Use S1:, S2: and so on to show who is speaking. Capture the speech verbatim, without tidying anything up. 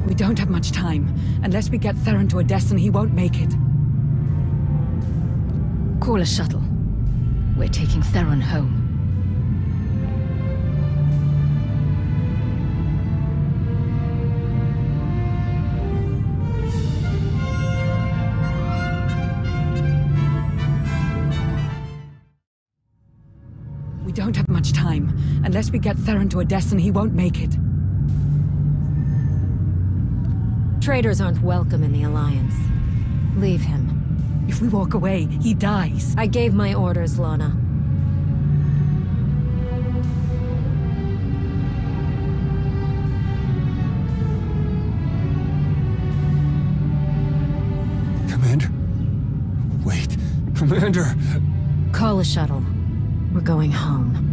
S1: We don't have much time. Unless we get Theron to Odessa, he won't make it.
S2: Call a shuttle. We're taking Theron home.
S1: We don't have much time. Unless we get Theron to Odessa, he won't make it.
S2: Traitors aren't welcome in the Alliance. Leave him.
S1: If we walk away, he dies.
S2: I gave my orders, Lana.
S3: Commander? Wait, Commander!
S2: Call a shuttle. We're going home.